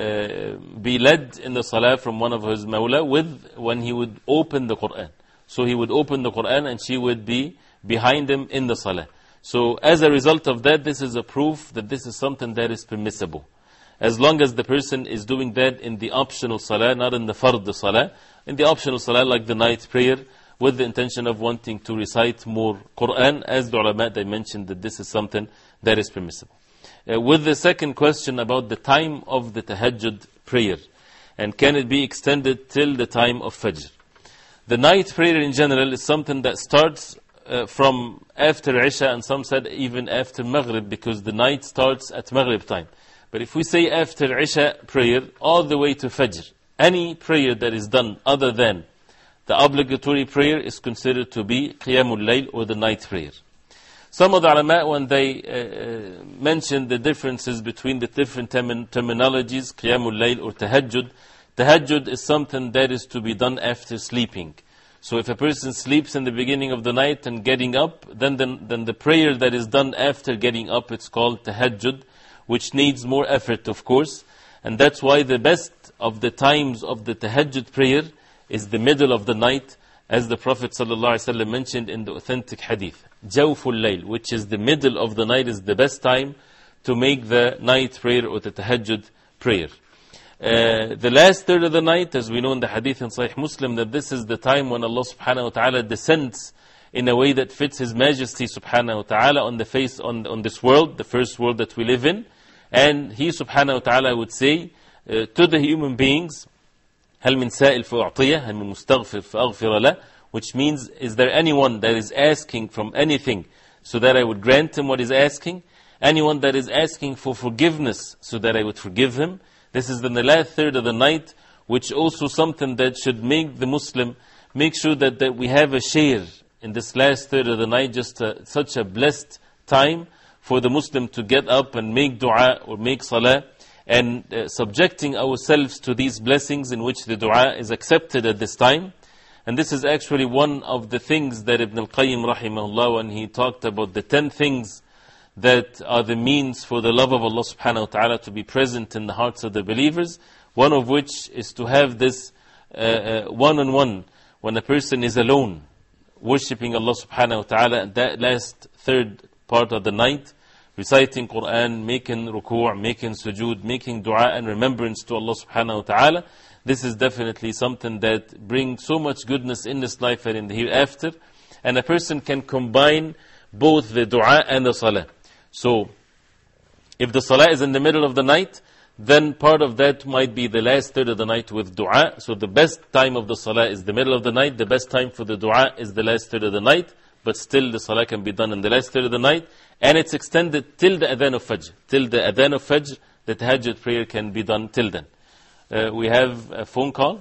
uh, be led in the salah from one of his mawla with, when he would open the Quran. So he would open the Quran and she would be behind him in the salah. So as a result of that, this is a proof that this is something that is permissible. As long as the person is doing that in the optional salah, not in the fard salah, in the optional salah like the night prayer, with the intention of wanting to recite more Quran, as the ulama, they mentioned that this is something that is permissible. Uh, with the second question about the time of the tahajjud prayer, and can it be extended till the time of Fajr? The night prayer in general is something that starts uh, from after Isha, and some said even after Maghrib, because the night starts at Maghrib time. But if we say after Isha prayer, all the way to Fajr, any prayer that is done other than the obligatory prayer is considered to be Qiyamul Layl, or the night prayer. Some of the ulama, when they uh, mention the differences between the different termin terminologies, Qiyamul Layl or Tahajjud, Tahajjud is something that is to be done after sleeping. So if a person sleeps in the beginning of the night and getting up, then the, then the prayer that is done after getting up, it's called Tahajjud, which needs more effort, of course. And that's why the best of the times of the tahajjud prayer is the middle of the night, as the Prophet ﷺ mentioned in the authentic hadith. Jawful layl, which is the middle of the night, is the best time to make the night prayer or the tahajjud prayer. Uh, the last third of the night, as we know in the hadith in Sahih Muslim, that this is the time when Allah subhanahu wa ta'ala descends in a way that fits His Majesty subhanahu wa ta'ala on the face, on, on this world, the first world that we live in. And He subhanahu wa ta'ala would say uh, to the human beings, هل من سائل فأعطيه هل من مستغفر فأغفر له, which means, is there anyone that is asking from anything so that I would grant him what he's asking? Anyone that is asking for forgiveness so that I would forgive him? This is in the last third of the night, which also something that should make the Muslim make sure that, that we have a share in this last third of the night, just a, such a blessed time for the Muslim to get up and make dua or make salah, and uh, subjecting ourselves to these blessings in which the dua is accepted at this time. And this is actually one of the things that Ibn al-Qayyim rahimahullah, when he talked about the ten things that are the means for the love of Allah subhanahu wa ta'ala to be present in the hearts of the believers, one of which is to have this uh, uh, one-on-one, when a person is alone, worshipping Allah subhanahu wa ta'ala at that last third part of the night, reciting Quran, making ruku', making sujood, making dua and remembrance to Allah subhanahu wa ta'ala. This is definitely something that brings so much goodness in this life and in the hereafter. And a person can combine both the dua and the salah. So, if the salah is in the middle of the night, then part of that might be the last third of the night with dua. So the best time of the salah is the middle of the night. The best time for the dua is the last third of the night. But still the salah can be done in the last third of the night. And it's extended till the adhan of Fajr. Till the adhan of Fajr, the tahajjud prayer can be done till then. Uh, we have a phone call.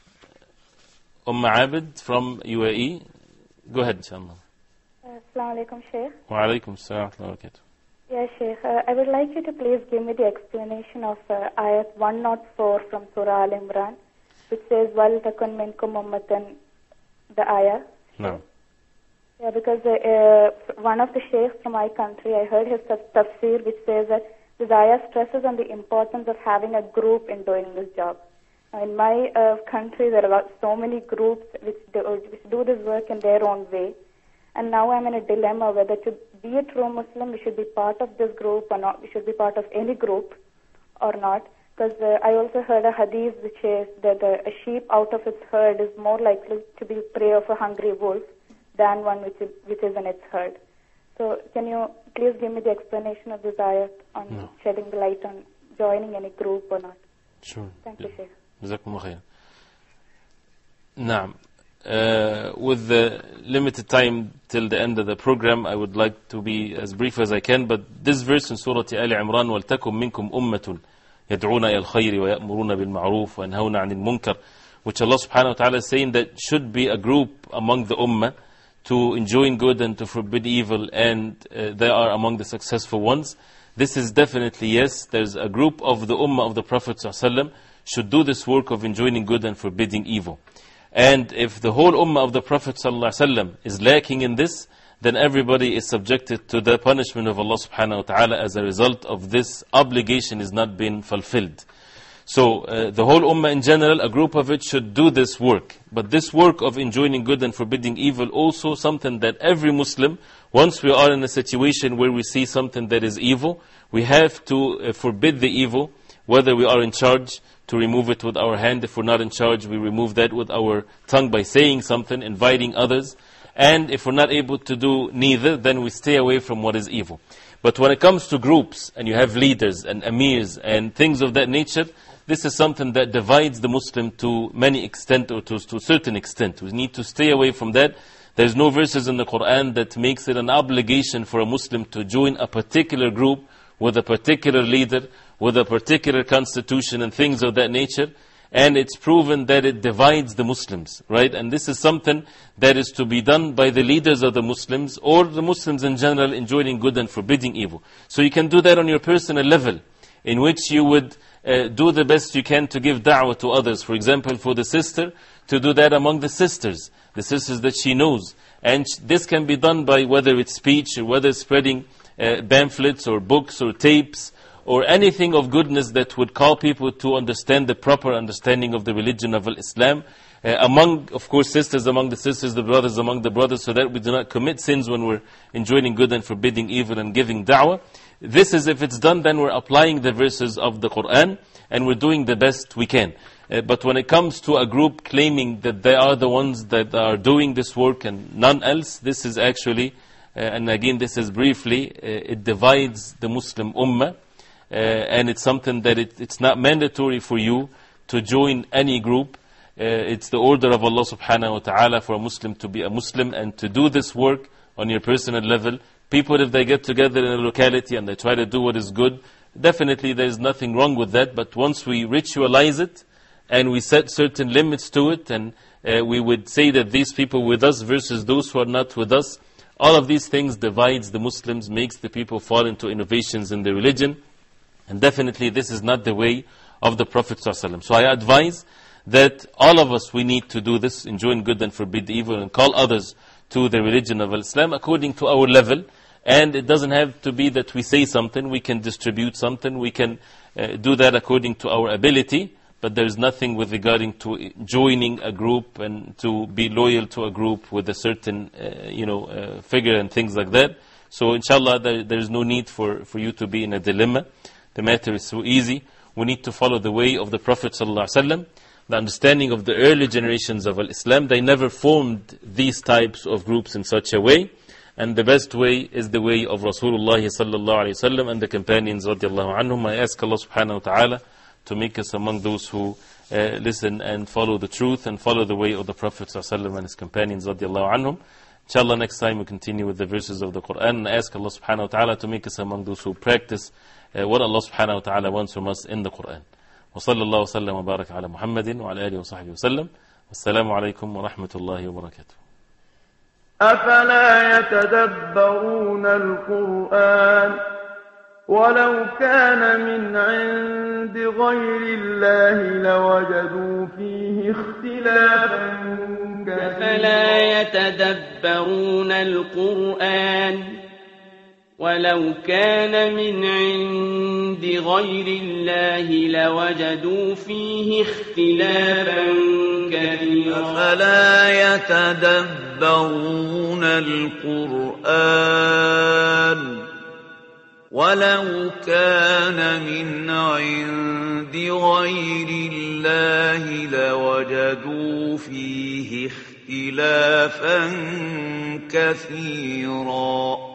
Umm Abid from U A E. Go ahead, inshallah. Assalamu alaikum, Shaykh. Wa alaikum assalam wa barakatuh. Yeah, Shaykh. Uh, I would like you to please give me the explanation of uh, ayat one oh four from Surah Al-Imran, which says, Wal takun minkum ummatan, the ayah. No. Yeah, because uh, uh, one of the sheikhs from my country, I heard his tafsir, which says that this ayah stresses on the importance of having a group in doing this job. Now, in my uh, country, there are so many groups which do, which do this work in their own way. And now I'm in a dilemma whether to be a true Muslim, we should be part of this group or not, we should be part of any group or not. Because uh, I also heard a hadith which says that uh, a sheep out of its herd is more likely to be prey of a hungry wolf than one which is, which is in its herd. So can you please give me the explanation of this ayat on no. shedding the light on joining any group or not? Sure. Thank yeah. you, Sheikh. Jazakumullah khair. Naam. Uh, with the limited time till the end of the program, I would like to be as brief as I can, but this verse in Surah Al Imran, وَلْتَكُمْ مِنْكُمْ أُمَّةٌ يَدْعُونَ إِلَى الْخَيْرِ وَيَأْمُرُونَ بِالْمَعْرُوفِ وَيَنْهَوْنَ عَنِ الْمُنْكَرِ, which Allah subhanahu wa ta'ala is saying that should be a group among the ummah to enjoin good and to forbid evil, and uh, they are among the successful ones. This is definitely yes, there's a group of the ummah of the Prophet ﷺ should do this work of enjoining good and forbidding evil. And if the whole ummah of the Prophet ﷺ is lacking in this, then everybody is subjected to the punishment of Allah subhanahu wa ta'ala as a result of this obligation is not being fulfilled. So uh, the whole ummah in general, a group of it should do this work. But this work of enjoining good and forbidding evil also something that every Muslim, once we are in a situation where we see something that is evil, we have to uh, forbid the evil, whether we are in charge, to remove it with our hand. If we're not in charge, we remove that with our tongue by saying something, inviting others. And if we're not able to do neither, then we stay away from what is evil. But when it comes to groups, and you have leaders and amirs and things of that nature, this is something that divides the Muslim to many extent, or to, to a certain extent. We need to stay away from that. There's no verses in the Quran that makes it an obligation for a Muslim to join a particular group with a particular leader, with a particular constitution and things of that nature. And it's proven that it divides the Muslims, right? And this is something that is to be done by the leaders of the Muslims, or the Muslims in general, enjoining good and forbidding evil. So you can do that on your personal level, in which you would uh, do the best you can to give da'wah to others. For example, for the sister, to do that among the sisters, the sisters that she knows. And this can be done by whether it's speech, or whether spreading uh, pamphlets, or books, or tapes, or anything of goodness that would call people to understand the proper understanding of the religion of Islam. Uh, among, of course, sisters among the sisters, the brothers among the brothers, so that we do not commit sins when we're enjoining good and forbidding evil and giving da'wah. This is, if it's done, then we're applying the verses of the Quran, and we're doing the best we can. Uh, but when it comes to a group claiming that they are the ones that are doing this work and none else, this is actually, uh, and again this is briefly, uh, it divides the Muslim ummah. Uh, and it's something that it, it's not mandatory for you to join any group. Uh, it's the order of Allah subhanahu wa ta'ala for a Muslim to be a Muslim and to do this work on your personal level. People, if they get together in a locality and they try to do what is good, definitely there is nothing wrong with that. But once we ritualize it and we set certain limits to it and uh, we would say that these people with us versus those who are not with us. All of these things divides the Muslims, makes the people fall into innovations in the religion. And definitely this is not the way of the Prophet ﷺ. So I advise that all of us, we need to do this, enjoin good and forbid evil, and call others to the religion of Islam according to our level. And it doesn't have to be that we say something, we can distribute something, we can uh, do that according to our ability. But there is nothing with regarding to joining a group and to be loyal to a group with a certain uh, you know, uh, figure and things like that. So inshallah, there, there is no need for, for you to be in a dilemma. The matter is so easy. We need to follow the way of the Prophet ﷺ. The understanding of the early generations of Islam, they never formed these types of groups in such a way. And the best way is the way of Rasulullah sallallahu alayhi wa sallam and the companions radiallahu anhum. I ask Allah subhanahu wa ta'ala to make us among those who uh, listen and follow the truth and follow the way of the Prophet ﷺ and his companions radiallahu anhum. Inshallah, next time we continue with the verses of the Quran, and ask Allah subhanahu wa ta'ala to make us among those who practice uh, what Allah subhanahu wa ta'ala wants from us in the Quran. Wa sallallahu wa sallam wa baraka ala Muhammadin wa ala alihi wa sahbihi wa sallam. Wassalamu alaikum wa rahmatullahi wa barakatuh. أفلا يتدبرون القرآن ولو كان من عند غير الله لوجدوا فيه اختلافا كثيرا أفلا يتدبرون القرآن ولو كان من عند غير الله لوجدوا فيه اختلافا كثيرا أفلا يتدبرون القرآن ولو كان من عند غير الله لوجدوا فيه اختلافا كثيرا